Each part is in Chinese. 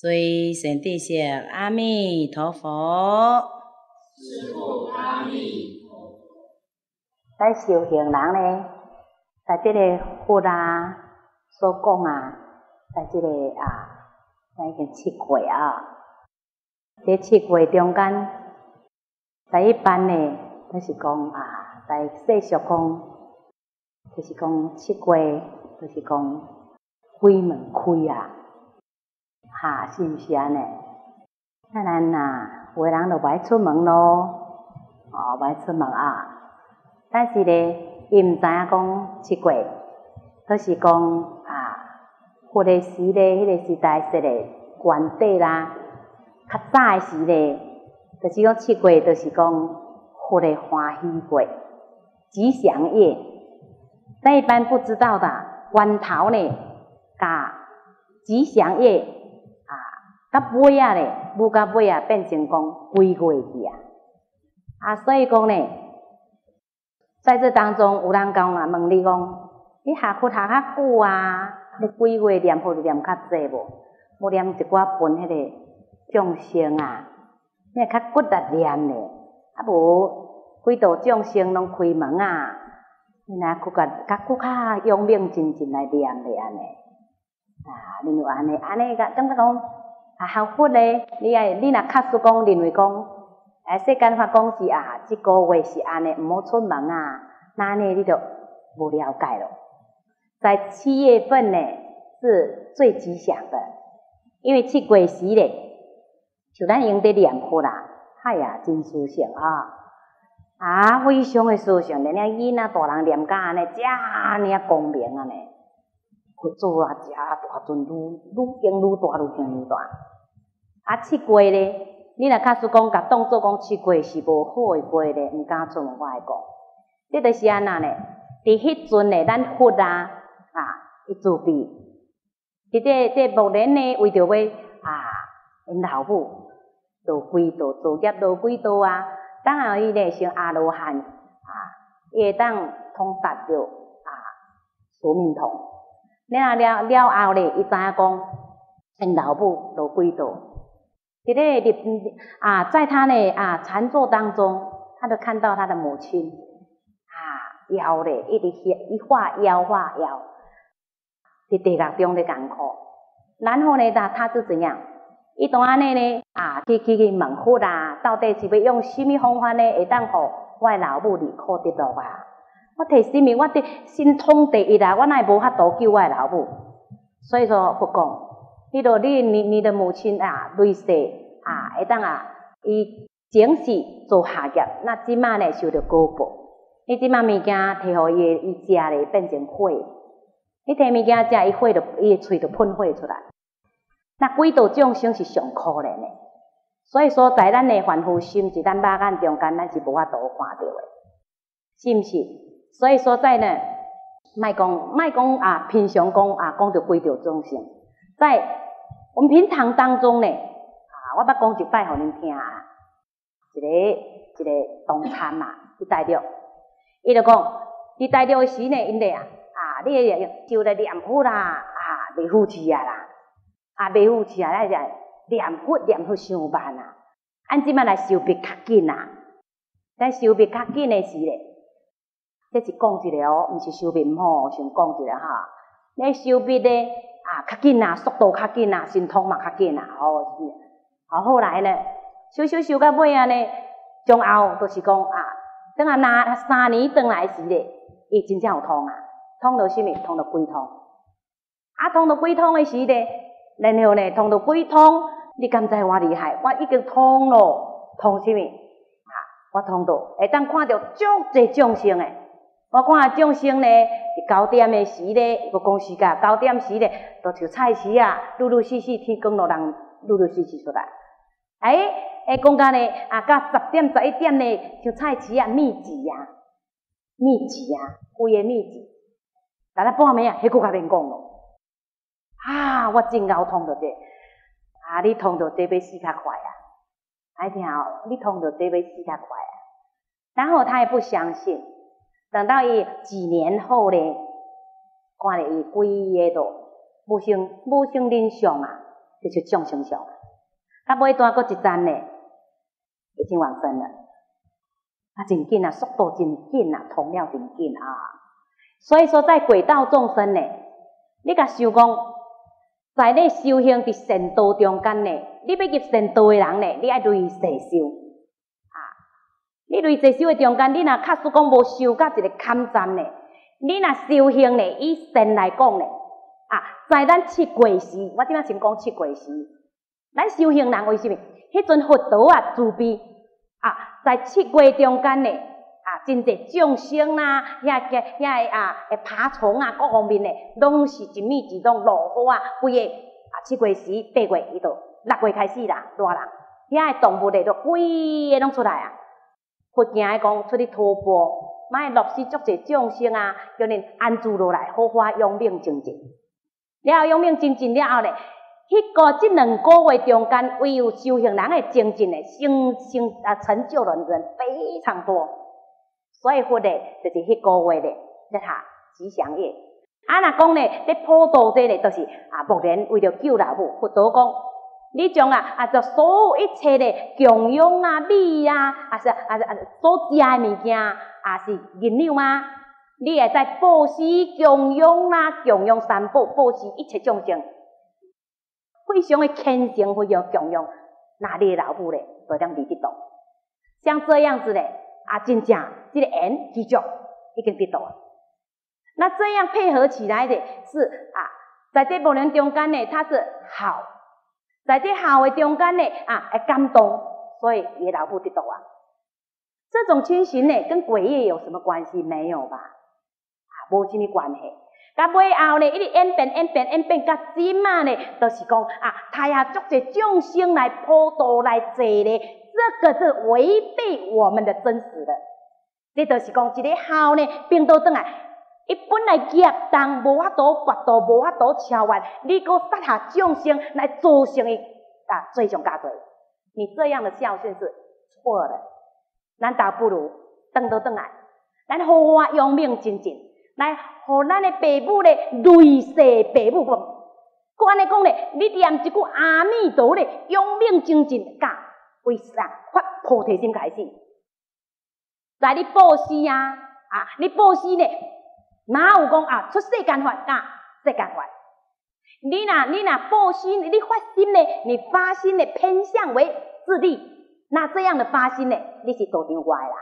最善知识阿弥陀佛。 师父阿弥陀佛。 咱修行人呢，在这个佛啊所讲啊，在这个咱已经7月啊，这7月中间，在一般呢，就是讲在世俗讲，就是讲7月，就是讲鬼门开啊。是毋是安尼？咱有的人就袂出门咯，袂出门啊。但是呢，伊毋知影讲7月，就是讲佛的时咧，迄个时代说咧，元帝啦，较早的时咧，就是讲7月，就是讲佛的欢喜月、吉祥夜。但一般不知道的，源头呢，甲吉祥夜。到尾啊咧，舞到尾啊，变成讲鬼月去啊！所以讲呢，在这当中有人讲问你讲，你学佛学较久啊，你鬼月念佛念较济无？无念一寡分迄个众生啊，你较骨力念咧，无几道众生拢开门啊，你若较勇猛真正来念咧安尼你就安尼个感觉讲。学佛咧，你若确实讲认为讲，世间法讲是这个月是安尼，毋好出门啊，那安尼你就无了解了。在7月份呢，是最吉祥的，因为7月时咧，就咱用在念佛啦，真殊胜非常的殊胜，连囡仔大人念甲安尼，遮尔光明安尼，佛祖遮大尊，愈行愈大，愈行愈大。7月咧，你若假使讲甲当作讲7月是无好的月咧，毋敢出门，我会讲，这就是安那咧。伫迄阵咧，咱佛伊自闭，伫这目前呢，为着要因老母落几道作业落几道当然伊咧成阿罗汉伊会当通达着宿命通。你若了后咧，伊知影讲因老母落几道。在他呢禅坐当中，他就看到他的母亲枵咧，一直画枵，伫地狱中咧艰苦。然后呢，他是怎样？伊当安尼呢去问佛到底是要用什么方法呢？会当互我的老母离苦得乐我摕什么？我得心通第一我哪会无法度救我的老母？所以说佛讲。你的母亲累世会当伊前世做下业，那即马呢受着果报。你即马物件摕互伊食咧，变成火。你摕物件食，伊火就伊的喙就喷火出来。那几道众生是上可怜的，所以说在咱的凡夫心是咱肉眼中间，咱是无法度看到的，是毋是？所以所在呢，莫讲平常讲着几道众生。在我们平常当中呢，我捌讲一摆互恁听一个同参伫台中，伊就讲，伫台中时呢，因咧你就来念佛啦，袂扶持啦，袂扶持咱就念佛伤慢按即摆来修笔较紧咱修笔较紧的时咧，这是讲一个毋是修笔毋好，先讲一个你修笔咧。较紧速度较紧心通嘛较紧后来呢，修到尾呢，从后就是讲等拿3年转来时咧，伊真正有通通到什么？通到鬼通通到鬼通的时咧，然后呢，通到鬼通，你敢知我厉害？我已经通咯，通什么？我通到会当看到足侪众生诶。我看众生呢，9点的时咧，讲时间9点时咧，就像菜市陆陆续续天光就人陆陆续续出来。讲到呢到10点11点呢，像菜市密集规个密集。但半暝迄个较免讲咯。我真熬通到这，你通到这要死较快爱听你通到这要死较快然后他也不相信。等到伊几年后呢，看了伊规个都无生人相就是众生相。到尾段搁一站呢，已经往生了。啊，真紧啊，速度真紧啊，通了真紧啊。所以说，在轨道众生呢，你甲想讲，在你修行伫善道中间呢，你要入善道的人呢，你爱类世修啊。你类世修的中间，你若假使讲无修到一个坎站呢，你若修行呢，以善来讲呢，啊，在咱七过时，我即摆先讲七过时，咱修行人为什么？迄阵佛陀啊，慈悲啊，在七过中间呢。啊，真侪众生啦，遐爬虫啊，各方面咧，拢是一米一拢落雨啊，规个啊7月时8月伊就6月开始啦，热啦，遐个动物咧都规个拢出来啊。佛行诶讲出去徒步，莫落死足侪众生啊，叫恁安住落来，好花永命精进。了后永命精进了后咧，即2个月中间，唯有修行人诶精进诶，成就的人非常多。所以佛咧，就是迄个月咧，咧下吉祥月。啊，若讲咧，咧普渡这咧，就是啊，目前为着救老母，佛陀讲，你将就所有一切咧供养啊、米啊，所食诶物件，是银两啊，你会在布施供养啦、供养三宝、布施一切众生，非常的虔诚，非常供养，那你的老母咧，就当离得到。像这样子咧。啊，真正这个缘具足已经得到了。那这样配合起来的是啊，在这无人中间呢，它是好，在这好的中间呢会感动，所以也老不得到啊。这种情形呢，跟鬼业有什么关系？没有吧？啊，无什么关系。到尾后呢，一直演变，到今嘛呢，就是讲啊，他呀足侪众生来普渡来坐咧。这个是违背我们的真实的，这就是讲一个孝呢，并倒转来，伊本来业重无法度拔度，无法度超越，你搁杀下众生来造成伊罪上加罪，你这样的孝顺是错的。咱倒不如转倒转来，咱好好用命精进，来互咱的父母咧累世父母讲，搁安尼讲咧，你念一句阿弥陀咧，用命精进甲。为啥发菩提心开始？在你布施啊，你布施呢，哪有讲出世间法世间法？你若布施，你发心呢，你发心呢偏向为自利，那这样的发心呢，你是做伤坏啦。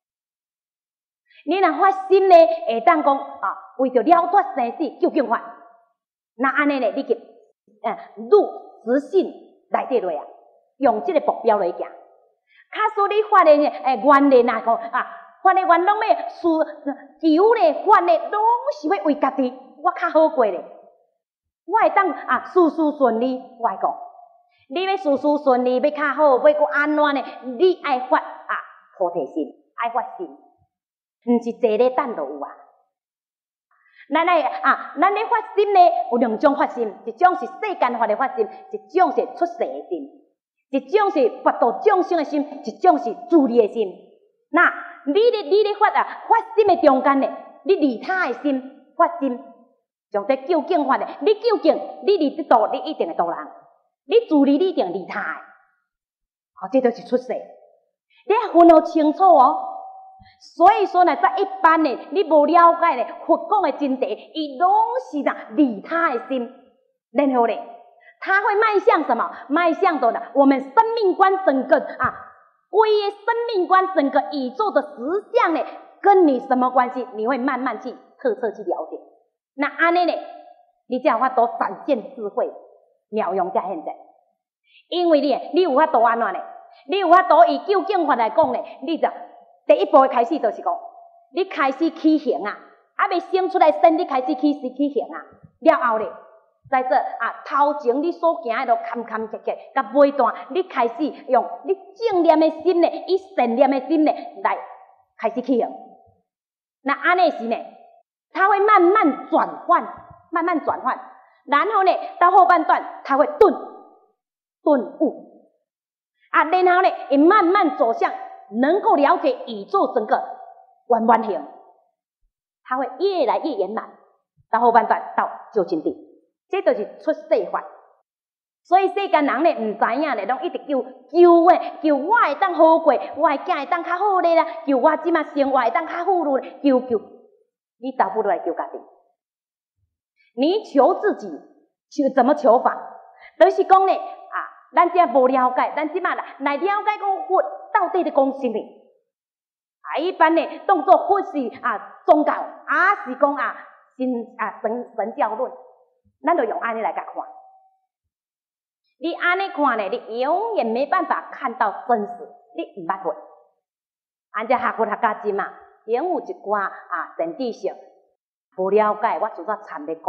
你若发心呢，会当讲为着了脱生死究竟法，那安尼呢，你就入实信内底落啊。用这个目标来行，假使你发的愿力呐，讲发的愿拢要求咧，发的拢是要为家己，我较好过咧。我会当事事顺利，我会讲，你要事事顺利，要较好，要搁安怎呢？你爱发菩提心，爱发心，毋是坐咧等就有啊。咱咧发心呢，有2种发心，一种是世间法的发心，一种是出世的心。一种是拔度众生的心，一种是自利的心。那你咧发心的中间呢，你利他的心发心，像这究竟法的，你究竟你利得度，你一定会度人；你自利，你一定利他的。这就是出世，你要分好清楚哦。所以说呢，在一般呢，你无了解呢，佛讲的真谛，伊拢是利他的心，然后呢。他会迈向什么？迈向的我们生命观整个归生命观整个宇宙的实相呢，跟你什么关系？你会慢慢去彻去了解。那安尼呢，你才有法度展现智慧，妙用才现在。因为你有法度安怎呢？你有法度以究竟法来讲呢？你就第一步的开始就是讲，你开始起行未生出来身，你开始起行了后呢？在这头前你所行的坎坎坷坷，到尾段你开始用你正念的心呢，以善念的心呢来开始起行。那安尼是呢，它会慢慢转换，然后呢，到后半段它会顿悟，然后呢，也慢慢走向能够了解宇宙整个完形，它会越来越圆满，到后半段到究竟地。这就是出世法， 所以世间人咧唔知影咧，拢一直求我会当好过，我的囝会当较好咧啦，求我即马生活会当较好咧，求，你倒不如来求家己。你求自己，怎么求法？就是讲咧咱这无了解，咱即马来了解讲佛到底咧讲什么？一般咧当作佛是宗教，是讲神教论，咱就用安尼来甲看。你安尼看咧，你永远没办法看到真实，你唔捌佛。安只学佛学家即嘛，永有一寡政治性无了解，我就煞惨咧讲。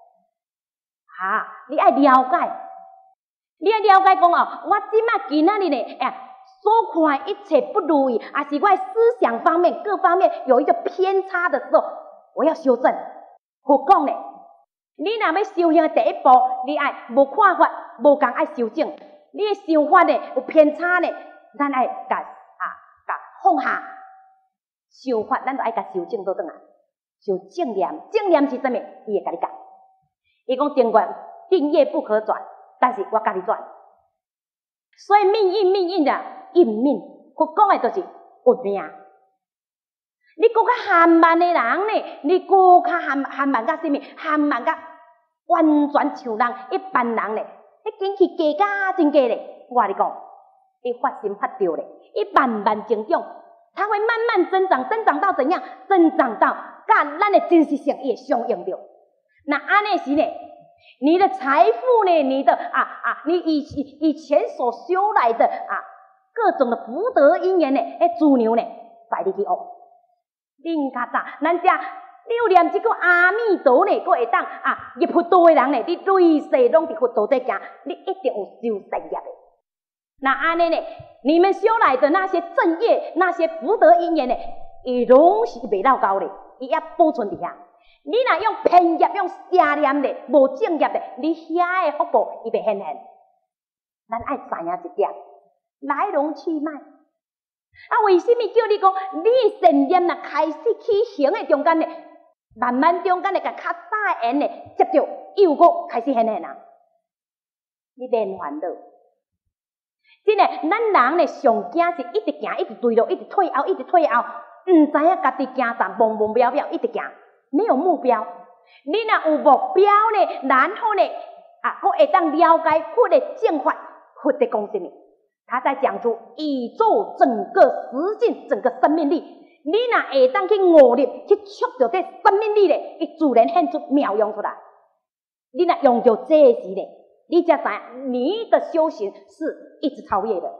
你爱了解，你爱了解讲我即马今仔日咧，所看一切不如意，是我思想方面各方面有一个偏差的时候，我要修正。佛讲咧，你若要修行的第一步，你爱无看法。无共爱修正，你的想法呢有偏差呢，咱爱甲放下想法，咱就爱甲修正倒转来。修正念，正念是啥物？伊会甲你讲，伊讲正观定业不可转，但是我甲你转。所以命运的应命，佛讲的就是运命。你搁较含慢的人呢，你搁较含慢甲啥物？含慢甲完全像人一般人呢。你紧去加真加咧，我跟你讲，你发心发着咧，伊慢慢增长，它会慢慢增长，增长到怎样？增长到甲咱的真实性也相应着。那安尼时呢，你的财富呢，你的你以前所修来的各种的福德因缘呢，资粮呢，载你去学。恁较早，咱遮。你有念即个阿弥陀呢，佫会当入佛道的人呢，你累世拢伫佛道底行，你一定有修善业的。那安尼呢，你们修来的那些正业、那些福德因缘呢，伊拢是袂落高的，伊也保存伫遐。你若用偏业、用邪念的、无正业的，你遐的福报伊袂显现。咱爱知影一点，来龙去脉。为什么叫你讲你善念若开始起行的中间呢？慢慢中间咧，甲较早缘咧接着又搁开始显现你免烦恼。真诶，咱人咧上惊是一直行，一直对路，一直退后，唔知影家己行啥，懵懵渺渺，一直行，没有目标。你若有目标咧，然后咧佫会当了解佛的正法，佛在讲什么？他在讲出宇宙整个实境，整个生命力。你若会当去悟入，去触着这生命力咧，伊自然显出妙用出来。你若用着这时咧，你才知你的修行是一直超越的。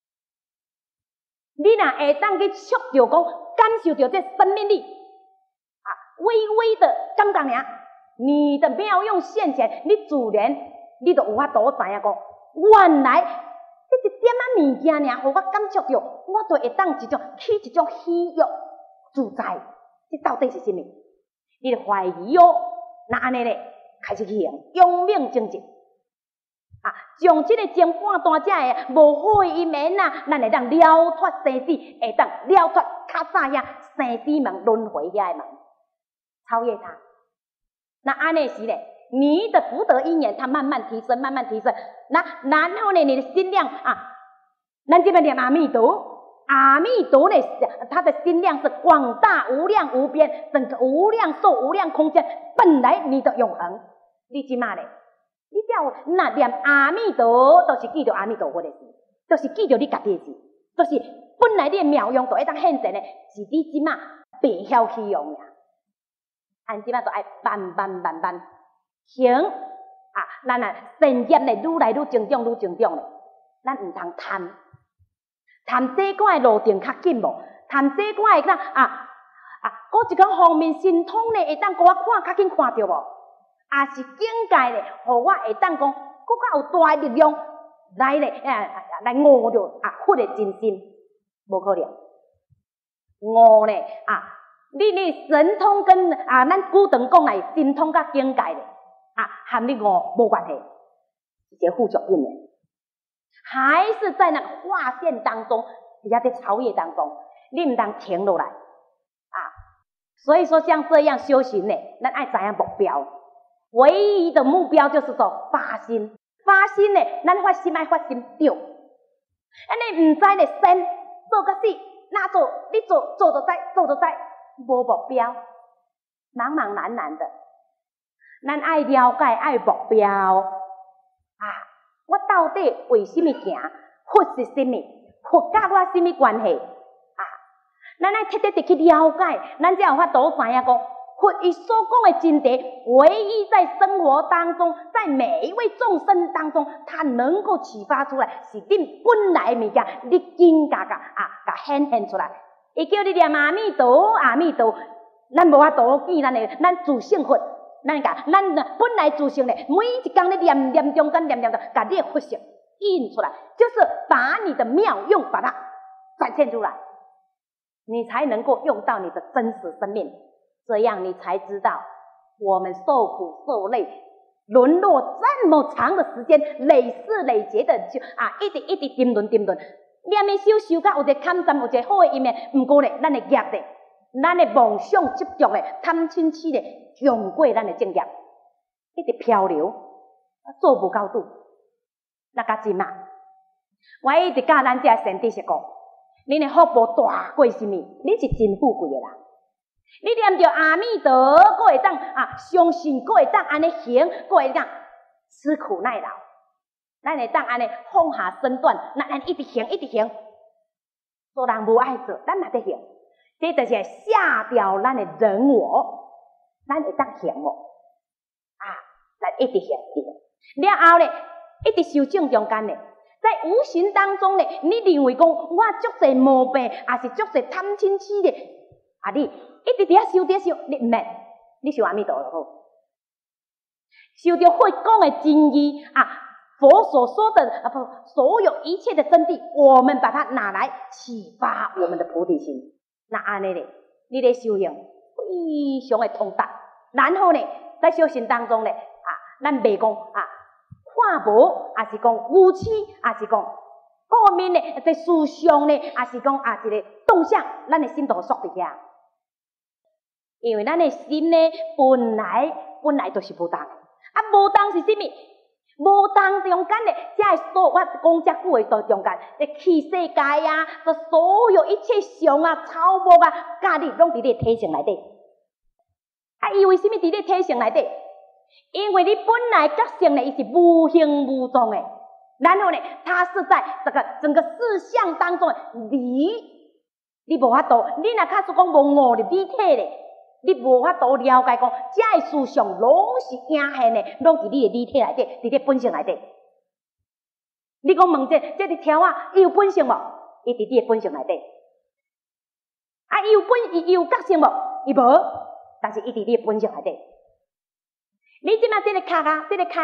你若会当去触着讲，感受着这生命力，微微的感觉尔，你的妙用现前，你自然你就有法度知影讲，原来。这一点物件尔，互我感触着，我就会当起一种喜悦自在。这到底是什么？你就怀疑那安尼咧，开始去行，勇猛精进将这个前半段这的无好的一面咱会当了脱生死，会当了脱较早遐生死门、轮回遐的门，超越它。那安尼时咧。你的福德因缘，它慢慢提升，慢慢提升。然后呢，你的心量咱这边念阿弥陀，阿弥陀呢，它的心量是广大无量无边，整个无量寿无量空间，本来你的永恒。你即马咧，你只要那念阿弥陀，都是记着阿弥陀佛的事，都是记着你家己的事，都是本来你的妙用都会当现前咧，是你即马白晓去用呀。按即马都爱慢行咱善业咧愈来愈增长，咧，咱唔通贪这款的路程较紧无，贪这款的佫一个方面神通咧，会当互我看较紧看着无，是境界咧，互我会当讲佫较有大的力量来咧，来悟着佛的真心，无可能悟咧你神通跟咱古传讲来神通甲境界咧。和你无关系，一个附属品的，还是在那个划线当中，也在超越当中，你唔当停落来所以说，像这样修行呢，咱爱知影目标，唯一的目标就是说发心， 发心咧，咱发心爱发心对。安尼毋知咧，先做甲死，哪做？你做就知，做就知，无目标，茫茫然然的。咱爱了解，爱目标啊！我到底为什么行？佛是什么？佛甲我什么关系？啊！咱爱彻底去了解，咱才有法度知影讲，佛伊所讲的真谛，唯一在生活当中，在每一位众生当中，它能够启发出来，是恁本来的物件，你紧甲显现出来。伊叫你念阿弥陀，阿弥陀，咱无法度见咱自性佛。咱本来自性咧，每一工咧念中间念，把你的佛性印出来，就是把你的妙用把它展现出来，你才能够用到你的真实生命，这样你才知道我们受苦受累，沦落这么长的时间，累世累劫的就一直沉沦，念的修到有一个坎站，有一个好的因缘，不过咧，咱的业咧。咱的梦想执着咧，贪嗔痴咧，强过咱的正业，一直漂流，做不到度，那甲真啊！我一直教咱这先知是讲，恁的福报大过什么？你是真富贵的人。你念着阿弥陀，阁会当相信，阁会当安尼行，阁会当吃苦耐劳，咱会当安尼放下身段，咱一直行，做人无爱做，咱嘛得行。这就是下掉咱的人我，咱会当行无？咱一直行了后咧，一直修正中间咧，在无形当中咧，你认为讲我足侪毛病，也是足侪贪嗔痴咧，你一直伫遐修，你毋免，你修阿弥陀就好，修着佛讲的真义佛所说的所有一切的真谛，我们把它拿来启发我们的菩提心。那安尼咧，你咧修行非常的通达，然后咧在修行当中咧咱袂讲看无，也是讲无痴，也是讲后面咧在思想咧，也是讲一个动向，咱的心都锁伫遐，因为咱的心咧本来就是无当的，无当是什么？无当中间咧，才会我讲遮久的中间，气世界所有一切相草木价值拢伫你体性内底。因为什么伫你体性内底？因为你本来觉性咧，伊是无形无状的，然后呢，它是在这个整个事项当中你无法度，你若假使讲无悟入你体咧。你无法度了解讲，这的思想拢是影现的，拢伫你的理体内底，伫你本性内底。你讲问这个条伊有本性无？伊伫你的本性内底。伊有觉性无？伊无，但是伊伫你的本性内底。你即马这个脚你这个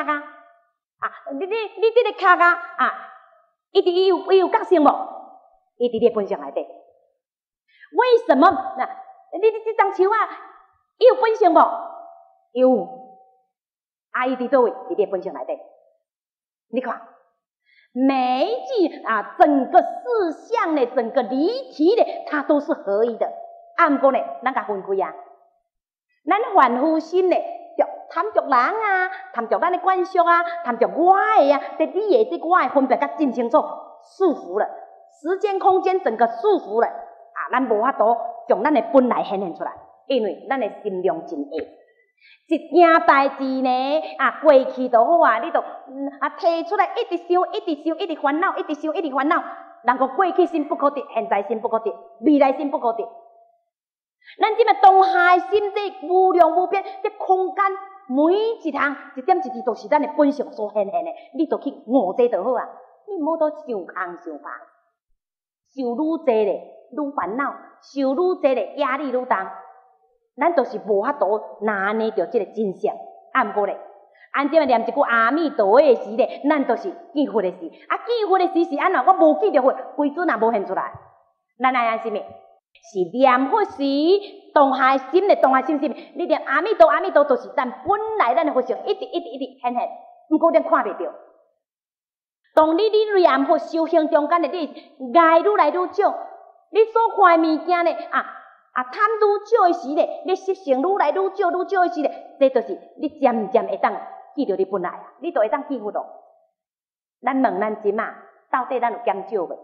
脚伊有觉性无？伊伫你的本性内底。为什么？你这张手伊有本性无？有，伊伫倒位？伫你本性内底。你看，每一句整个事项的整个离题的，它都是合一的。不过呢，咱甲分开咱凡夫心咧，就贪着人贪着咱的观想贪着我的这你的这我的分别甲真清楚，束缚了，时间空间整个束缚了咱无法度将咱的本来显现出来。因为咱的心量真矮，一件代志呢过去就好你就提出来一直修，一直烦恼，一直修，一直烦恼。人讲过去心不可得，现在心不可得，未来心不可得。咱即个当下心这无量无边，这空间每一项一点一滴都是咱的本性所显现的，你就去悟这就好你唔好多想空想烦，受愈济咧，愈烦恼，受愈济咧，压力愈重。咱就是无法度拿捏着这个真相，不过咧，即嘛念一句阿弥陀的时咧，咱就是见佛的时。见佛的时是安怎？我无见着佛，规尊也无现出来。咱爱什么？是念佛时当下心咧，当下心是么？你念阿弥陀，阿弥陀就是咱本来咱的佛性，一直显现，不过咱看袂着。当你念佛修行中间的，你爱愈来愈少，你所看的物件咧贪愈少的时咧，你习性愈来愈少的时咧，这就是你渐会当记着你本来你就会当记佛咯。 咱问咱即马，到底咱有减少未？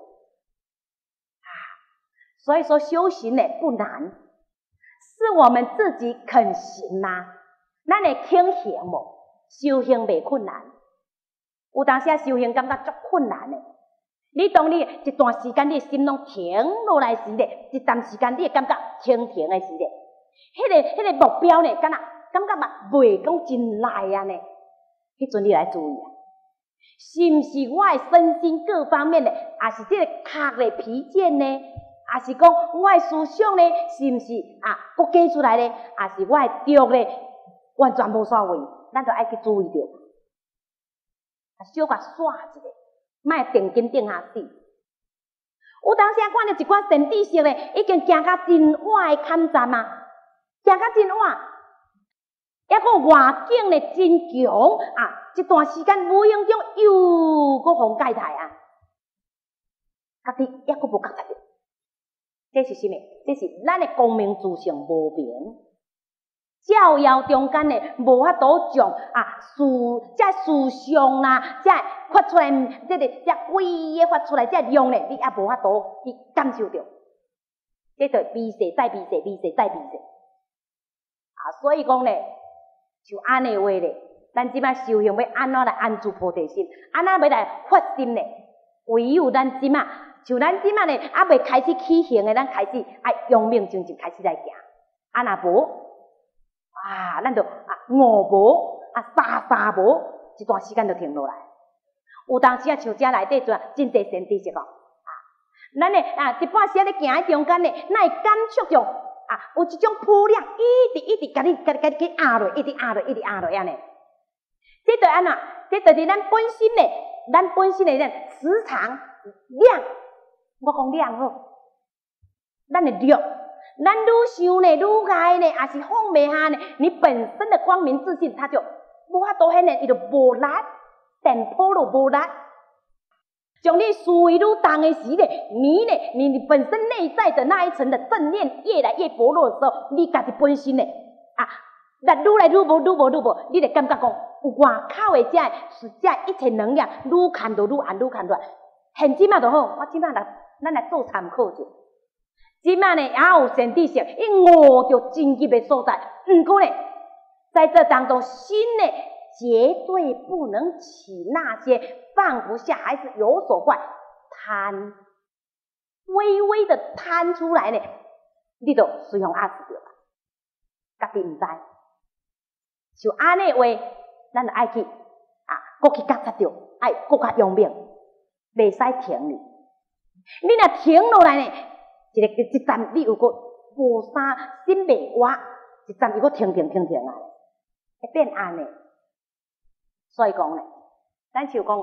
所以说修行呢不难，是我们自己肯行吗？咱会肯行无？修行袂困难，有当时修行感觉足困难的。你当你一段时间你心拢停落来时咧，一段时间你会感觉停的时咧，迄个目标呢，感觉嘛袂讲真来啊呢。迄阵你来注意啊，是毋是我的身心各方面呢，也是这个壳的疲倦呢？也是讲我的思想呢，是毋是佫假出来呢？也是我的着呢，完全无煞位，咱就爱去注意着，小可刷一下，莫定睛定下死。有当时看到一款神智色呢，已经行到真晚的坎站啊，行到真晚，抑个外境呢真强一段时间无形中又佫互解脱啊，家己抑佫无觉察着。这是什么？这是咱的光明自性无明，照耀中间呢，无法度将这思想啦，这发出来，这威嘅发出来，这量呢，你也无法度去感受到。这就微细再微细，微细再微细。所以讲呢，就安尼话咧，咱即摆修行要安怎来安住菩提心？安怎要来发心呢？唯有咱即摆。像咱即摆呢，未开始起行的，咱开始爱用命精神开始来行。若无，咱就五无三无，一段时间就停落来。有当时像遮内底阵真侪神知识哦，咱呢一半时咧行喺中间呢，咱会感触着有一种波量，一直甲你压落，一直压落安尼。这就安怎？这就是咱本身呢，磁场量。我讲量好，咱的力，咱愈想呢，愈爱呢，也是放袂下呢。你本身的光明自信，它就无法度显呢，伊就无力，电波就无力。将你思维愈重的时呢，你本身内在的那一层的正念越来越薄弱的时候，你家己本身呢，力愈来愈无，你就感觉讲，有外口的这一切能量，愈看就愈暗，愈看愈暗。现即马就好，我即马咱来做参考者。即马呢也有神智识，伊悟着真急的所在。毋过呢，在这当中，心呢绝对不能起那些放不下，还是有所怪贪，微微的贪出来呢，你就随风压死着啦。家己毋知，就安尼话，咱就爱去搁去觉察着，爱搁较用命。袂使停哩，你若停落来呢，一站你又搁无啥心袂活，一站又搁停啊，会变安尼。所以讲呢，咱就讲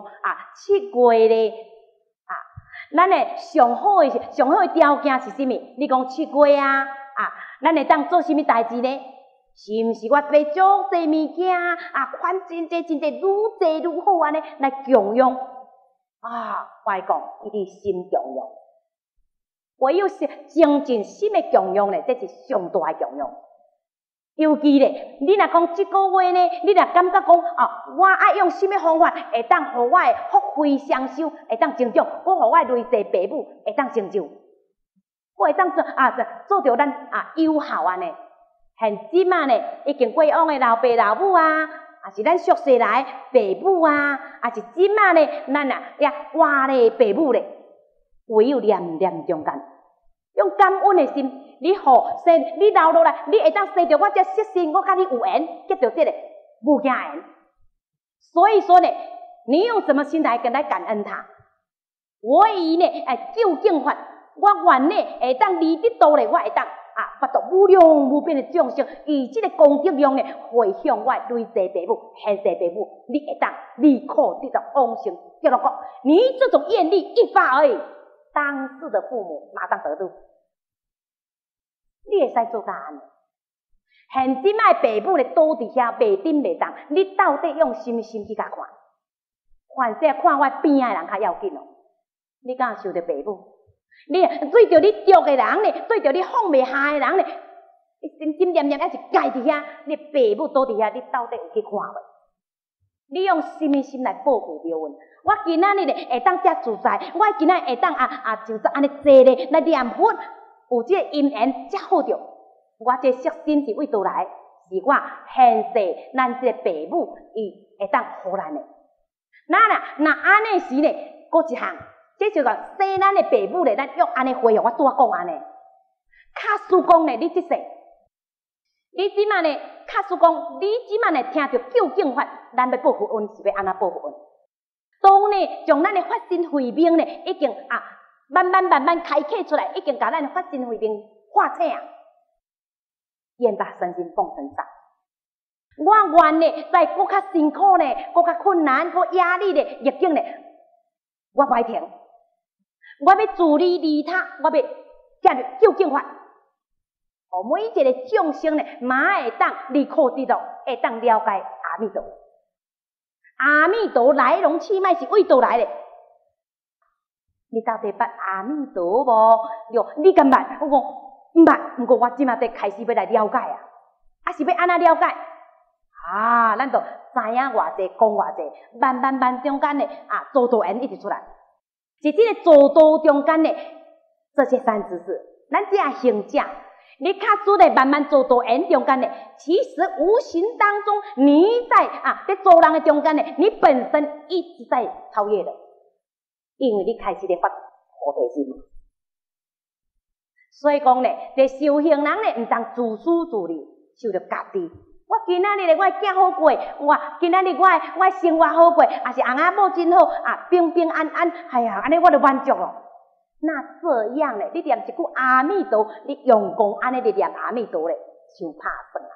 7月咧咱的上好的条件是啥物？你讲7月咱会当做啥物代志呢？是毋是我买足侪物件款真侪，愈侪愈好安尼来供养？我来讲，伊是心供养，唯有是精进心的供养呢，这是上大的供养。尤其咧，你若讲这个月呢，你若感觉讲我爱用什么方法会当互我的福慧双修，会当成长，我互我的累世父母会当成就，我会当做着咱有效安尼。现即马呢，已经过往的老爸老母也是咱宿世来父母也是即马呢，咱活咧父母咧，唯有念中间，用感恩的心，你你留落来，你会当生着我这色身，我甲你有缘，结着这个无间缘。所以说呢，你用什么心态跟他感恩他？我以呢究竟法，我愿呢会当离得到咧，我会当。发度无量无边的众生，以这个功德量呢，回向我累世父母、现世父母，你会当离苦得到往生极乐国。你这种愿力一发而已，当世的父母马上得度。你会使做到安尼？现今卖父母咧倒伫遐袂顶袂动，你到底用什么心去甲看？凡是看我边仔人较要紧哦。你敢受着父母？你对着你着的人呢，对着你放袂下的人呢，你心心念念还是家伫遐，你父母倒伫遐，你到底有去看袂？你用什么心来保护庙运？ 我今仔日咧会当遮自在，我今仔会当就安尼坐咧来念佛，有即个因缘遮好着。我这色身是为倒来，是我现世咱即个爸母伊会当互咱的。那安尼时咧，搁一项，这就讲生咱的爸母咧，咱用安尼回复我拄仔讲安尼。卡叔讲咧，你即世，你即满咧，卡叔讲，你即满咧听着究竟法，咱要报复恩是要安怎报复恩？当呢，将咱的法身慧命咧，已经慢慢开启出来，已经甲咱的法身慧命化清啊！愿把身心放身上。我愿咧，在搁较辛苦咧，搁较困难、搁压力咧逆境咧，我袂停。我要自利利他，我要建立究竟法。每一个众生咧，嘛会当离苦得乐，会当了解阿弥陀。阿弥陀来龙去脉是为倒来的？你到底捌阿弥陀无？哟，你敢捌？我讲毋捌，不过我即马得开始要来了解是要安怎了解？咱就知影偌济，讲偌济，慢中间咧做导缘一直出来，是这个做导中间咧，这些善知识，咱这行者。你卡住咧，慢慢做导缘中间咧，其实无形当中，你在在做人的中间咧，你本身一直在超越的，因为你开始咧发菩提心。所以讲咧，这修行人咧，毋当自私自利，受着家己。我今仔日咧，我囝好过，我今仔日我生活好过，也是翁仔某真好平平安安，哎呀，安尼我就满足咯。那这样咧，你念一句阿弥陀，你用功安尼咧念阿弥陀咧，伤拍算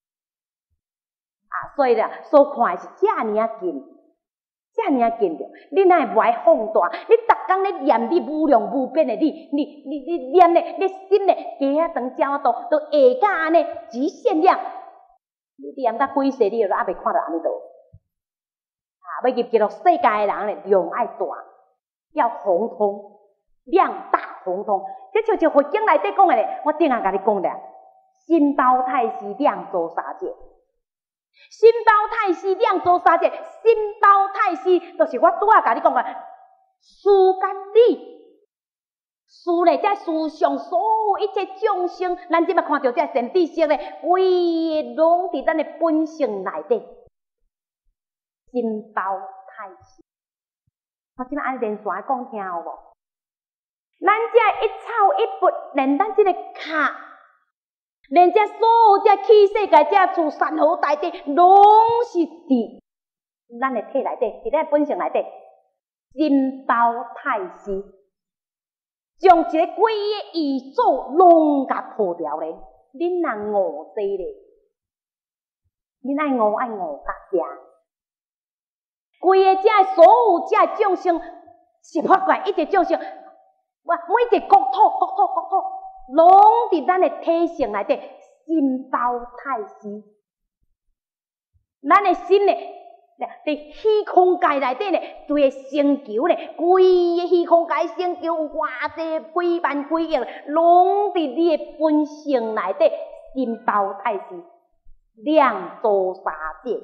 所以啦，所看的是遮尔近，遮尔近着，你哪会无爱放大？你逐工咧念你无量无边的你念咧，你心咧加长照多，都下甲安尼极限量。你念到几世，你就还袂看到阿弥陀。要入极乐世界的人咧，量爱大，要宏通。量大宏通，这就像佛经内底讲的咧，我顶下甲你讲咧，心包太虚，量周三界。心包太虚，量周三界。心包太虚，就是我拄仔甲你讲的，世间理，世咧，这世上所有一切众生，咱即摆看到这善知识咧，规个拢伫咱的本性内底。心包太虚，我即摆安尼连续讲听有无？咱这一草一木，连咱这个脚，连这所有这器世界、这处山河大地，拢是伫咱的体内底，伫咱本性内底，心包太虚，将一个规个宇宙拢甲破掉咧。恁若误这咧，恁爱误甲遮，规个这所有这众生，是法界一切众生。每一个国土，拢伫咱的体性内底，心包太虚。咱的心咧，伫虚空界内底咧，对星球咧，规个虚空界星球有偌济几万几亿，拢伫你的本性内底，心包太虚，量周三界。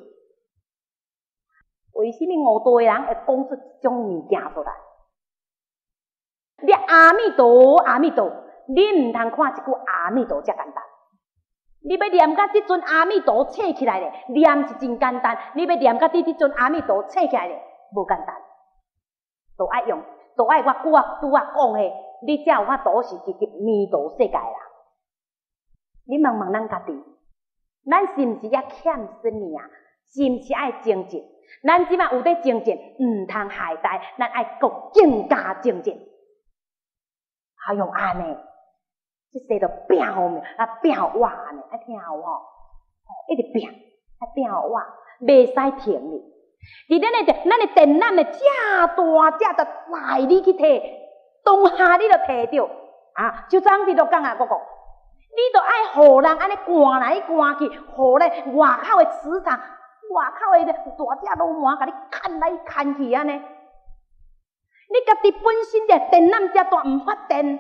为什么误导的人会讲出这种物件出来？你阿弥陀，阿弥陀，你毋通看一句阿弥陀遮简单。你要念到即阵阿弥陀醒起来咧，念是真简单。你要念到即阵阿弥陀醒起来咧，无简单。都爱用，都爱我拄仔讲的，你才有法度是入弥陀世界啦。你问问咱家己，咱是毋是也欠什么啊？是毋是爱精进？咱即摆有在精进，毋通懈怠，咱爱搁更加精进。还用安尼，即世着拼好命，拼好我安尼，爱听有吼，一直拼，拼好我，袂使停哩。伫咱的电缆的遮大只，着载你去摕，当下你着摕着就昨日就讲我讲，你着爱互人安尼赶来赶去，互咧外口的磁场，外口的大只老麻甲你牵来牵去安尼。你家己本身的电缆遮大，毋发电。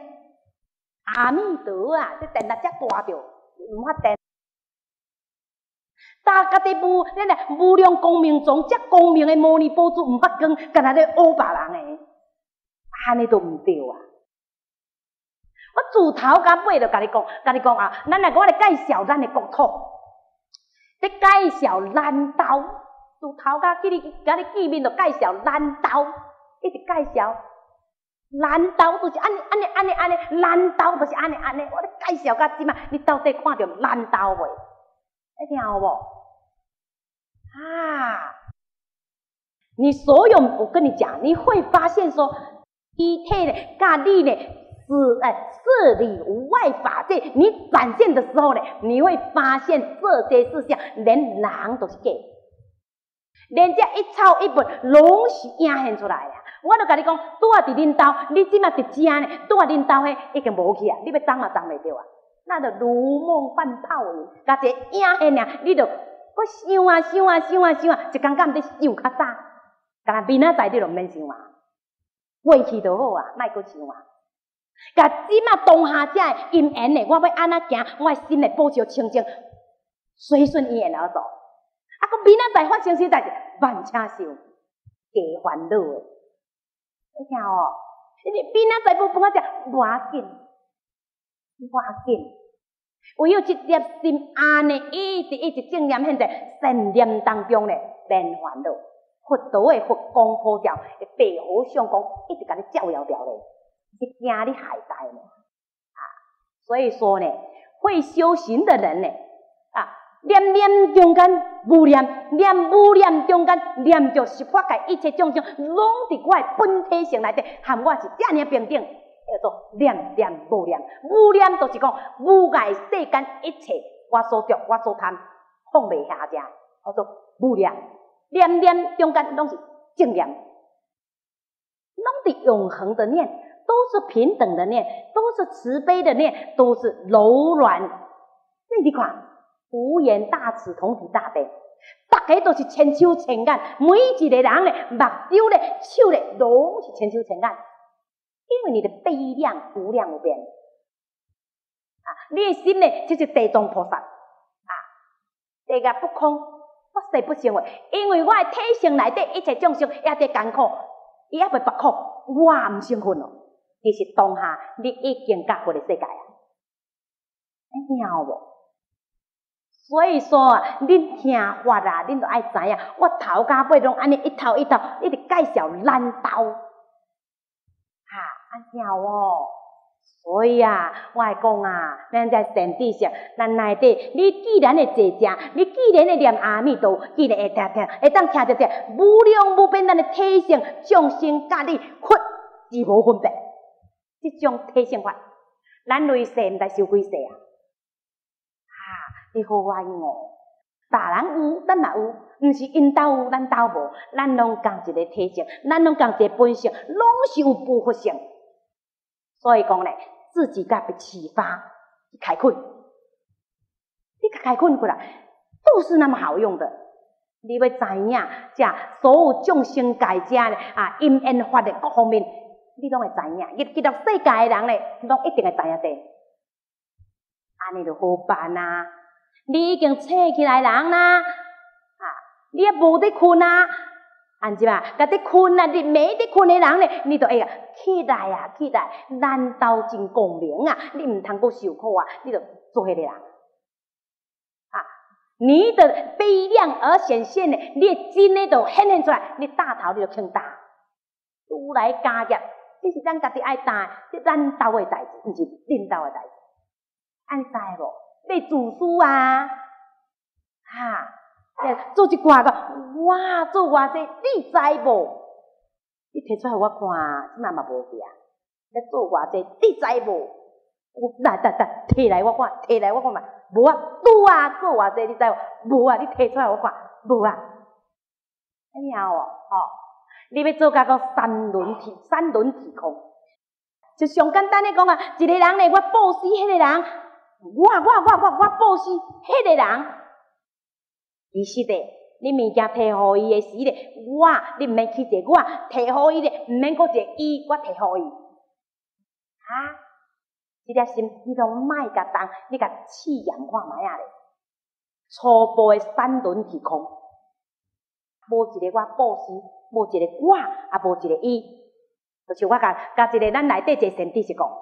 阿弥陀这电缆遮大着，毋发电。 大家己无，咱来无量光明中，遮光明的摩尼宝珠毋发光，干那咧乌别人诶，安尼都毋对啊！我自头到尾就甲你讲啊，咱来我来介绍咱的国土，咧介绍咱岛，自头到甲你见面就介绍咱岛，一直介绍。咱岛就是安尼，咱岛就是安尼，我咧介绍到即嘛，你到底看到咱岛袂？你听有无？啊！你所有，我跟你讲，你会发现说，体体呢，甲你呢是里无外法界，你展现的时候呢，你会发现这些事项，连人都是假，连这一草一本拢是映现出来的。我就甲你讲，拄啊伫恁兜，你即马伫遮呢，拄啊恁兜迄已经无去啊，你要挡嘛挡袂着啊，那就如梦幻泡影，甲一个影现尔，你就搁想啊，一工敢毋得想较早，甲明仔载你就毋免想啊，过去就好啊，莫搁想啊。甲即马当下遮的因缘呢，我要安怎行，我的心呢保持清净，随顺因缘而走。啊，搁明仔载发生啥代志，万请受，加烦恼的。你听哦，你明仔载无饭仔食，无要紧，唯有一粒心安尼，一直正念现在善念当中呢，免烦恼。佛陀的佛光普照，白毫相光，一直甲你照耀掉咧，是惊你害灾呢。啊，所以说呢，会修行的人呢，啊。念念中间无念，无念中间念着十法界一切众生，拢伫我的本体性内底，含我是遮尔平等，叫做念念无念。无念就是讲无碍世间一切，我所着我所贪，放袂下遮，叫做无念。念念中间拢是正念，拢是永恒的念，都是平等的念，都是慈悲的念，都是柔软。你看。无言大慈，同体大悲，大家都是千手千眼，每一个人咧，目睭咧、手咧，拢是千手千眼，因为你的悲量无量无边啊！你的心咧就是地藏菩萨啊，地界不空，不死不生活，因为我的体性内底一切众生也在艰苦，伊也袂别苦，我唔兴奋咯。其实当下你已经甲过的世界啊，你听有无？所以说啊，恁听法啊，恁就爱知影，我头到尾拢安尼一头一直介绍咱兜，安听有无？所以啊，我会讲啊，咱在善知识，咱内底，你既然会坐正，你既然会念阿弥陀，既然会当听着无量无边咱的体性众生甲你佛是无分别，这种体性法，咱类世毋知修几世啊？你好冤哦！别人有，咱嘛有，毋是因兜有，咱兜无，咱拢共一个体性，咱拢共一个本性，拢是有报复性。所以讲咧，自己甲被启发，开困，你开困过来，都是那么好用的。你要知影，这所有众生界者咧啊，因缘法的各方面，你拢会知影。其实世界的人咧，拢一定会知影的。安尼就好办啊！你已经醒起来人啦，你也无得困啊，安是吧？甲你困啊，你没得困的人咧，你就哎呀起来啊，咱斗真光明啊，你唔通够受苦啊，你就做迄个人你的悲量而显现的，你的真的就显现出来，你大头你就轻大，愈来家业，这是咱家己爱担，这咱斗的代志，毋是恁斗的代志，安知无？要自私啊！做一寡个，哇，做偌济，你知无？你摕出来互我看，即摆嘛无去啊！要做偌济，你知无？摕来我看嘛，无啊，拄啊，做偌济，你知无？无啊，你摕出来我看，无啊。你听有无？你要做甲个三轮体空，就上简单的讲啊，一个人咧，我布施迄个人。我报施迄个人，其实咧，你物件摕互伊的时咧，你毋免去一个我，摕互伊咧，毋免搁一个伊，我摕互伊。这粒心你都莫甲动，你甲试验看卖啊咧。 初步的三轮体空，无一个我布施，无一个我，也无一个伊，就是我甲一个咱内底一个先知是讲，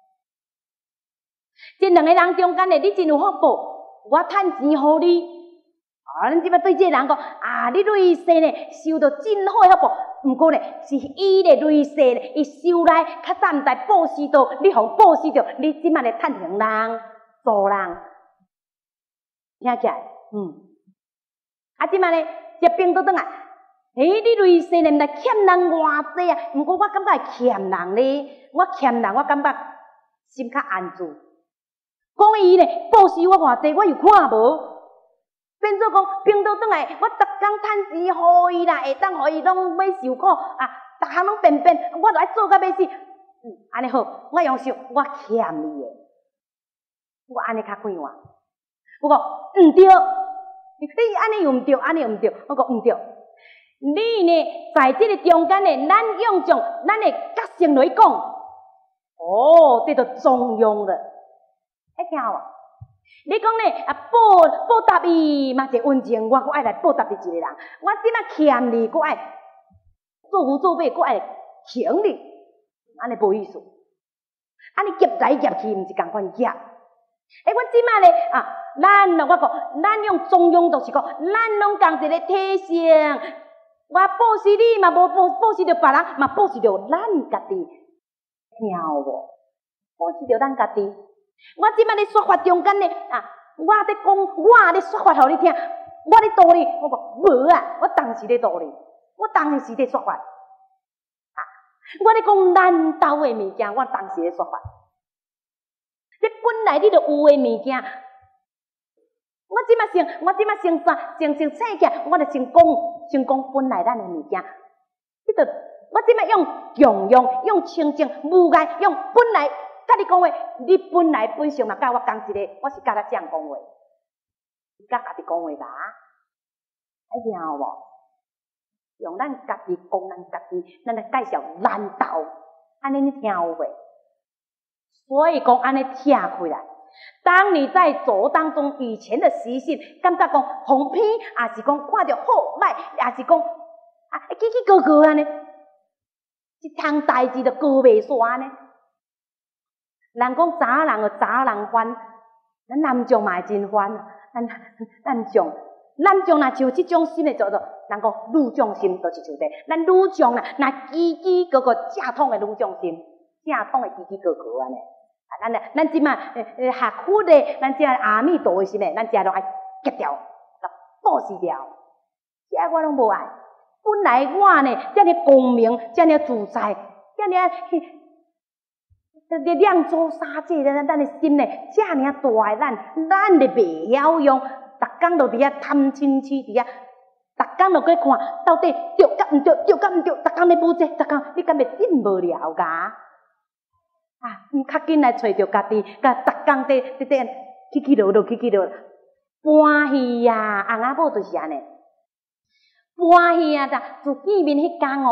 这两个人中间的你真有福报，我趁钱互你。咱即摆对这个人讲你累世呢受到真好的福报，毋过呢是伊咧累世咧，伊受来较早毋知布施到，你互布施着，你即摆咧趁行人助人，听起来，即摆呢一边倒转来，你累世呢毋知欠人偌济啊，毋过我感觉会欠人咧，我欠人，我感觉心较安住。讲伊呢布施我偌济，我又看无。变做讲，平倒转来，我逐工趁钱互伊啦，会当互伊拢要受苦逐项拢变，我着爱做到要死。安尼好，我用想，我欠伊诶，我安尼较快活。我讲毋对，你安尼又毋对，安尼又毋对。我讲毋对，你呢在即个中间呢，咱用从咱的角性来讲，这就中庸了，会听有无？你讲呢报答伊嘛是温情，我爱来报答你一个人。我即摆欠你，我爱做牛做马，我爱请你，安尼无意思。安尼夹来夹去，毋是共款夹。我即摆呢我讲，咱用中庸，就是讲，咱拢共一个体性。我布施你嘛，无布施着别人，嘛布施着咱家己，听有无？布施着咱家己。我即摆咧说法中间呢，我咧讲，我咧说法互你听，我咧道理，我讲无啊，我当时咧道理，我当时咧说法，我咧讲咱兜的物件，我当时咧说法。这本来你就有的物件，我即摆先啥，先醒起来，我就先讲本来咱的物件，即个我即摆用强用，用清净，无碍，用本来。甲你讲话，你本来本性嘛，甲我同一个，我是甲咱这样讲话，甲家己讲话啦，爱听有无？用咱家己讲咱家己，咱来介绍咱道，安尼你听有袂？所以讲安尼听开来，当你在走当中以前的习性，感觉讲红偏，也是讲看着好歹，也是讲起起高高安尼，一项代志就高袂煞安尼。人讲查人就查人烦，咱男众嘛会真烦啊！咱众若像即种心的做人讲女众心就是像这，咱女众若叽叽高高正统的女众心，正统的叽叽高高安尼。咱即马学佛的，咱即阿弥陀的心的，咱即拢爱夹掉，甲布施掉。这我拢无爱。本来我呢，遮尔光明，遮尔自在，遮尔。你两做三界的，咱的心呢，遮尔大的咱就袂晓用，逐工就伫遐贪嗔痴伫遐，逐工就去看到底对甲毋对，对甲毋对，逐工咧补这，逐工你敢会真无聊噶？较紧来找着家己，甲逐工伫起落落，欢喜啊！翁仔某就是安尼，欢喜啊！自见面迄天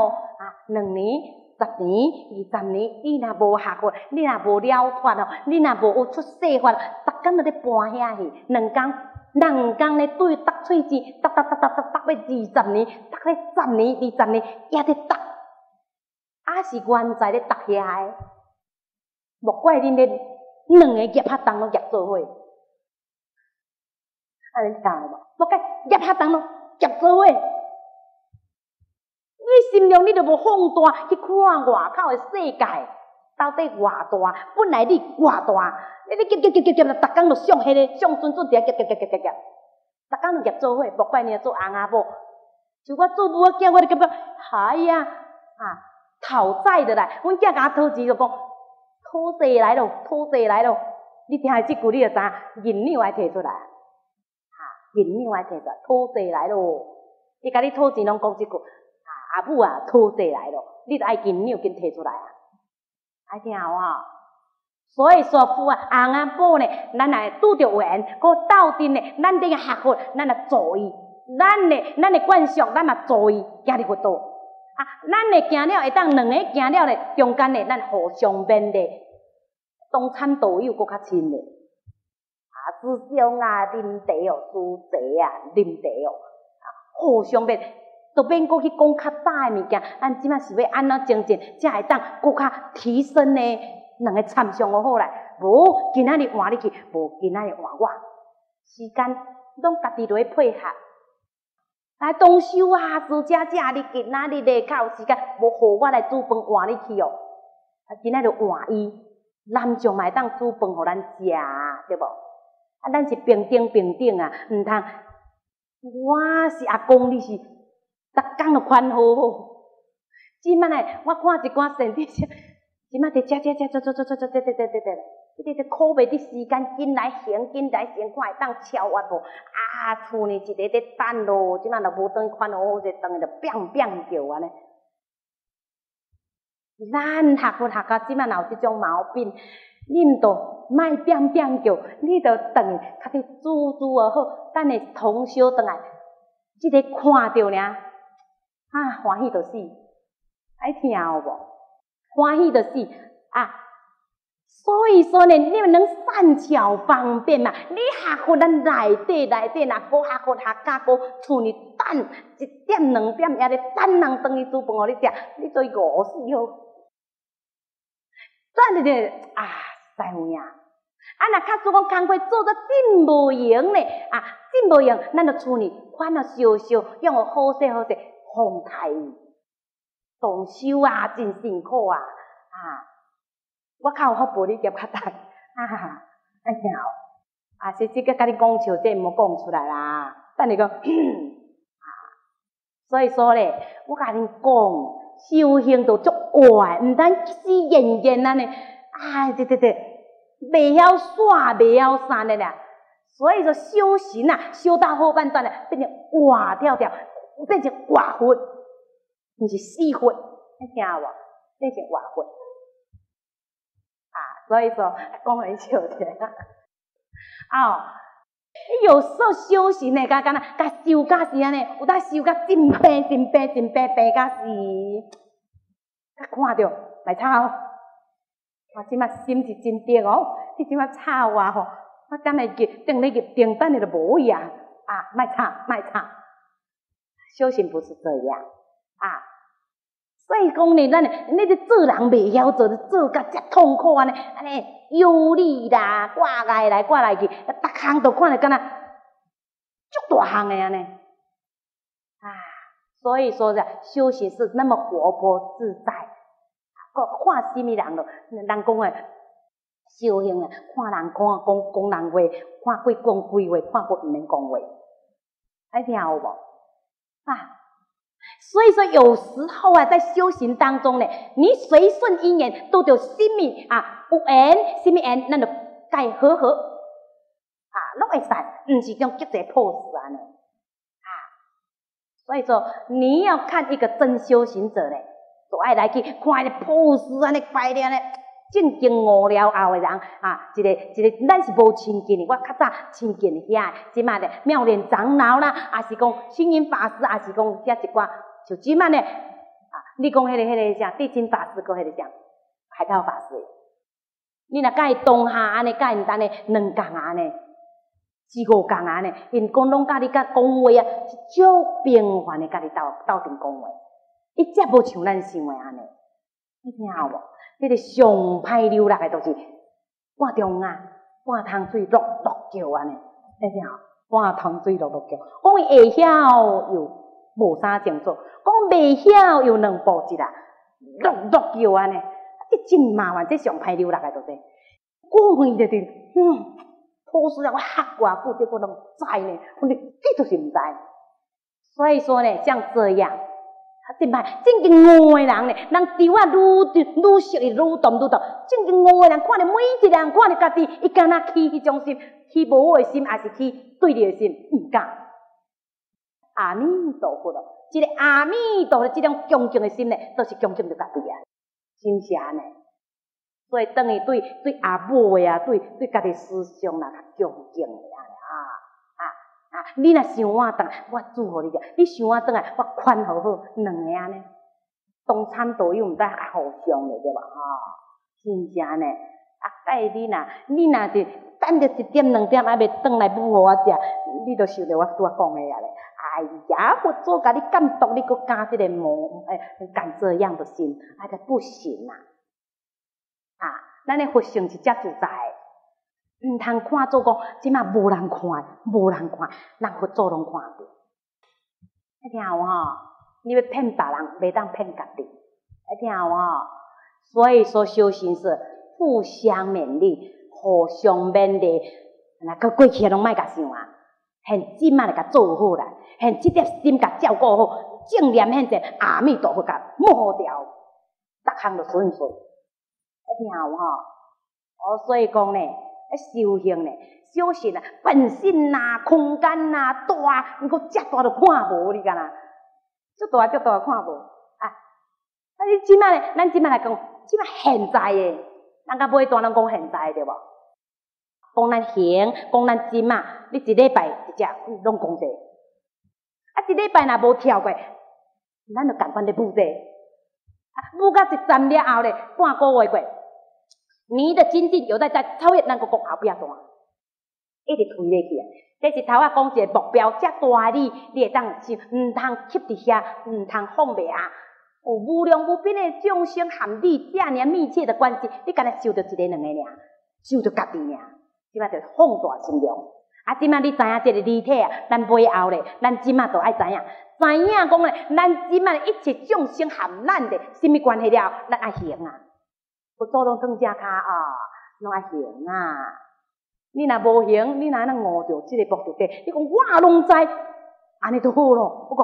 2年。10年、20年，你若无学过，你若无了脱哦，你若无有出世法，逐工都咧搬遐去，2工咧对搭喙舌，搭要20年，搭咧10年、20年，也咧搭，是原在咧搭遐个，莫怪恁咧2个业拍档拢业做伙，安尼讲无？莫怪业拍档拢业做伙。你心中你就无放大去看外口的世界，到底偌大？本来你偌大，你夹，逐工就上迄个上准伫遐夹，逐工就夹做伙，莫怪你做翁仔某。像我做母仔囝，我就感觉，哎呀，讨债的来，阮囝甲我讨钱就讲，讨债来咯。你听即句你就知影，银两爱摕出来，银两爱摕出来，讨债来咯。伊甲你讨钱拢讲即句。阿母讨债来咯，你着爱银两紧摕出来爱听有所以说翁仔某呢，咱若拄着有缘，搁斗阵呢，咱顶学佛，咱来助伊，咱的惯俗，咱嘛助伊行入佛道。咱的行了会当2个行了咧，中间呢，咱互相勉励，同参道友搁较亲咧。 师兄啊，啉茶哦，输茶啊，啉茶哦，互相要。都免搁去讲较早诶物件，咱即摆是要安怎精进，才会当搁较提升呢？两个参详好来，无今仔日换你去，无今仔日换我，时间拢家己落去配合。来动手啊，煮食食，你今仔日咧较有时间，无互我来煮饭换你去哦。啊，今仔日换伊，男将嘛会当煮饭互咱食，对无？啊，咱是平等平等啊，毋通我是阿公，你是。逐工就宽好好，即摆呢，我看一寡善知识，即摆伫食，苦袂伫时间，紧来行，紧来行，看会当超越无？啊，厝呢一个在等咯，即摆就无当伊宽好好者，当伊就变叫安尼。咱学到即摆有即种毛病，你毋着莫变叫，你着当伊较伫煮好，等下通宵转来，即个看着尔。啊，欢喜就死，爱听有无？欢喜就死啊！所以说呢，你们能善巧方便嘛？你学佛咱内底若搁学佛学甲搁厝里等1点2点，也咧等人当伊煮饭互你食，你做饿死哦！转着啊，师傅呀！啊，若较做讲工课做得真无用呢，啊，真无用，咱着厝里款啊烧，用个好势。风台动手啊，真辛苦啊！我较有福报，你夹较大安听哦。是即个甲你讲笑，这毋好讲出来啦。等你讲，所以说咧，我甲恁讲，修行都足怪，毋单死严安尼，对，袂晓耍，袂晓散的啦。所以说修行啊，修到后半段咧，变成活跳，变成活佛，毋是死佛，你听有无？变成活佛。所以说讲很笑者。有时候修行呢，甲修甲是安尼，有当修甲真病甲是，看着来吵。我即摆心是真定哦，你即摆吵我吼，我等下等下就无去啊！莫吵。修行不是这样所以讲呢，咱你这做人袂晓做，做甲遮痛苦安尼忧虑啦，挂来去，逐项都看着敢若足大项的安尼所以说修行是那么活泼自在。看什么人咯？人讲修行看人讲人话，看鬼讲鬼话，看佛毋免讲话，爱听有无？所以说有时候在修行当中呢，你随顺因缘，都有什么有缘，什么缘，咱就该和拢会使，毋是讲急者破事安尼所以说你要看一个真修行者呢，就爱来去看伊破事安尼摆咧安尼。正经悟了后的人一个，咱是无亲近的，我较早亲近遐，即卖咧妙莲长老啦，也是讲星云法师，也是讲遐一寡，像即卖咧你讲迄个啥地亲法师，讲迄个啥海涛法师，你若甲伊当下安尼，甲因等咧2工安尼，4、5工安尼，因讲拢甲你讲话足平凡的甲你斗阵讲话，伊则无像咱想的安尼，你听有无？迄个上歹流落的，就是半中半桶水落叫安尼，你听半桶水落叫。讲伊会晓又无啥情做，讲袂晓又2步一啦，落叫安尼，这真麻烦，这上歹流落的就是。讲伊就是破事啊，我学偌久，结果拢知呢，你就是毋知。所以说呢，像这样。正经悟的人呢，人对我愈熟愈动。正经悟的人，看着每一个人，看着家己，伊敢若起迄种心，起无好的心，还是起对你的心，毋敢。阿弥陀佛咯，这个阿弥陀佛这种恭敬的心呢，都是恭敬着家己真是安尼。所以等于对阿母的对家己师兄啦，较恭敬的你若想我转来，我祝福你者；你想我转来，我宽好2个安尼，同参道友毋知互相的对吧？真正呢，你若是带等着1点2点还袂转来母互我食，你就想着我拄仔讲的啊咧。哎呀，佛祖甲你监督，你搁加这个敢这样的心，这不行啊！咱的佛性是遮自在的，唔通看做讲，即马无人看，无人看，人佛祖拢看到。听有吼？你要骗别人，袂当骗家己。听有吼？所以说修行是互相勉励，互相勉励。那个过去拢莫甲想啊，现今嘛来甲做好啦，现这粒心甲照顾好，正念现在阿弥陀佛甲抹掉，逐项就顺遂。听有吼？所以讲呢，修行呢，修行啊，本身啊，空间啊，大，毋过遮大就看无，你敢若？遮大看无啊！你即摆呢？咱即摆来讲，即摆现在的，咱甲尾段拢讲现在对无？讲咱行，讲咱即摆，你一礼拜一只拢讲者，一礼拜若无跳过，咱就共款咧补者。补到13了后咧，半个月过。你的精进有待在超越，咱个讲后壁段，一直推咧去啊！这是头仔讲一个目标，遮大你会当想，唔通吸伫遐，唔通放袂啊！有无量无边的众生含你这样密切的关系，你干那修着一个两个尔，修着家己尔，即摆就放大心量。即摆你知影这个理体啊，咱背后咧，咱即摆就爱知影讲咧，咱即摆一切众生含咱的什么关系了，咱爱行啊！佛祖拢装遮骹拢爱行啊！你若无行，你若能悟着即个目的地，你讲我拢知，安尼就好咯。我讲，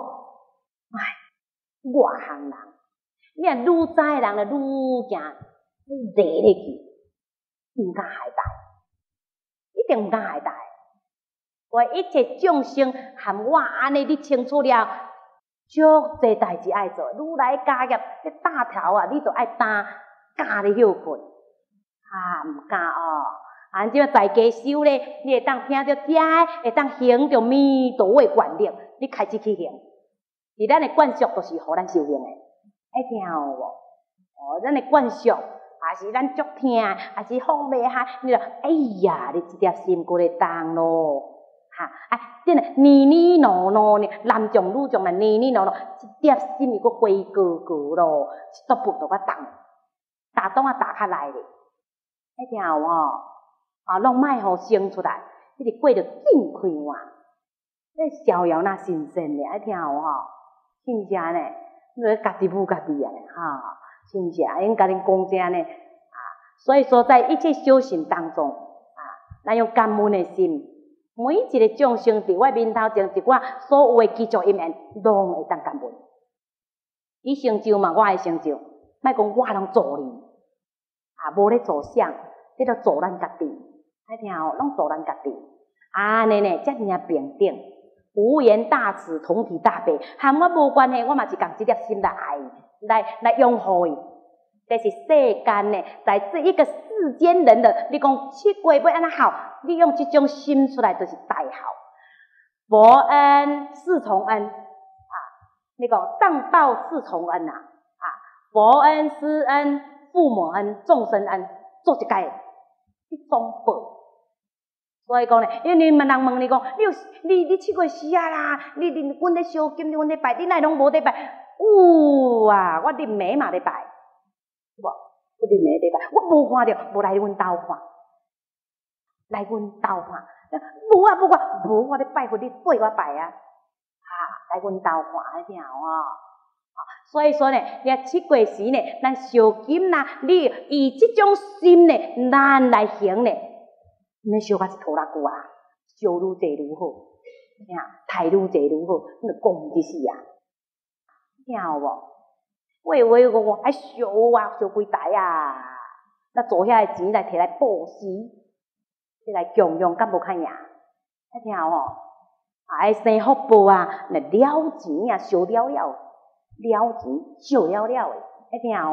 外行人，你若愈知的人，就愈惊坐咧去，唔敢害大，一定唔敢害大。我一切众生含我安尼，你清楚了，足侪代志爱做，愈来家业，你大头啊，你就爱担。教咧休困，唔教即个在家修咧，你会当听着遮，会当行着弥陀的愿力，你开始去行。而咱的惯习就是互咱修行的，听有无？咱的惯习，也是咱足听，也是放袂下，你就哎呀，你一粒心过来动咯，真诶，呢喏呢，男众女众啦，呢喏，一粒心如果归高高咯，一踱步就甲动。打动打较来咧，听有拢莫互生出来，你哋过着紧开换，你逍遥那新鲜咧，听有是毋是安尼？你家己补家己安尼是毋是啊？因甲恁讲这安尼所以说在一切修行当中咱用感恩的心，每一个众生伫我面头前，伫我所有的基础因缘，拢会当感恩。伊成就嘛，我会成就，莫讲我拢助你。无咧做啥，这著做咱家己，爱听拢做咱家己。安尼呢，遮尔平等，无缘大慈，同体大悲，和我无关系，我嘛是共这粒心来爱，来拥护伊。这是世间呢，在这一个世间人的，你讲七过要安怎好，你用这种心出来就是大好。佛恩四重恩那个当报四重恩佛恩、师恩。父母恩、众生恩，做一界一种报。所以讲咧，因为人问你讲，你7月4啊啦，阮咧烧金，阮咧拜，你哪拢无咧拜？有啊，我啉暝嘛咧拜，无？我啉暝咧拜，我无看着，无来阮兜看，来阮兜看，无我咧拜佛，你陪我拜啊，来阮兜看，听有所以说呢，你7月时呢，咱烧金啦，你以这种心呢，咱来行呢，你烧甲一拖拉久烧愈济愈好，太愈济愈好，你就讲一世听有无？我讲爱烧烧几台那做遐个钱来摕来布施，你来供养，敢无较赢？听有无？爱生福报来了钱烧了了。了钱烧了了的，听有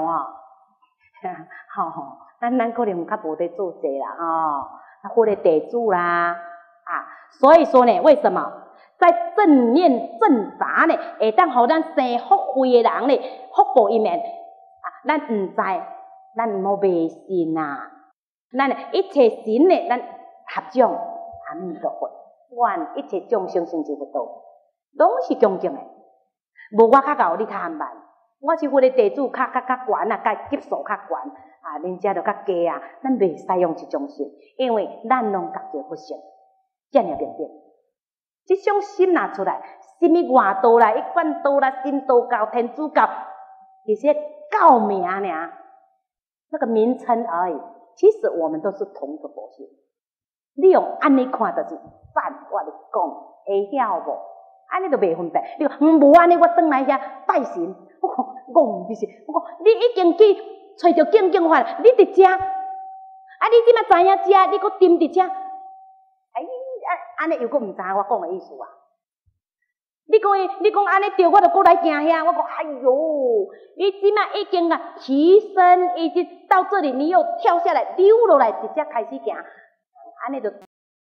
咱可能较无在做这啦或者地主啦所以说呢，为什么在正念正法呢，会当互咱生福慧的人呢，福报因缘咱唔知，咱唔好迷信咱一切神呢，咱合掌阿弥陀佛，愿一切众生成就佛道，拢是恭敬的。无我较高，你较慢，我是我的弟子较悬啊，甲级数较悬啊，恁遮就较低啊，咱袂使用这种心，因为咱拢家己佛性，遮尔明白。这种心拿出来，什么外道啦、一贯道啦、神道教、天主教，这些教名尔，那个名称而已。其实我们都是同一个佛性。你用安尼看就是反，我咧讲会晓无？安尼就袂分别。你讲无安尼，我转来遐拜神，我讲戆就是，我讲你已经去找着敬敬法，你伫遮，啊你即马知影遮，你搁沉伫遮，哎，安尼又搁毋知我讲的意思啊？你讲安尼对，我就过来行遐，我讲哎哟，你即马已经啊提升，已经到这里，你又跳下来溜落来，直接开始行，安尼就。